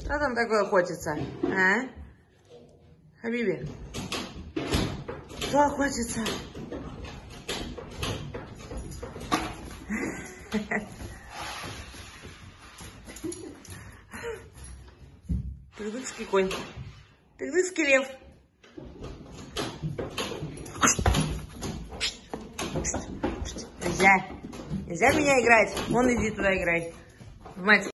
Что там такое хочется? А? Хабиби? Что хочется? Тыгдыкский конь. Тыгдыкский лев. Нельзя. Нельзя в меня играть. Вон иди туда играй. В мать.